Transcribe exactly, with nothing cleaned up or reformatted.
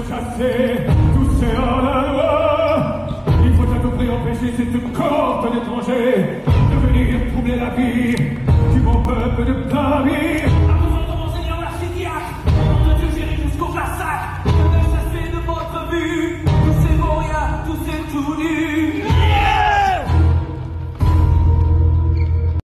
chasser tous ces hors-la-loi. Il faut à tout prix empêcher cette cohorte d'étrangers de venir troubler la vie du bon peuple de Paris. À vos ordres, monseigneur l'archidiacre, au nom de Dieu, j'irai jusqu'au massacre. Je vais chasser de votre vue tous ces vauriens, tous ces tout nus.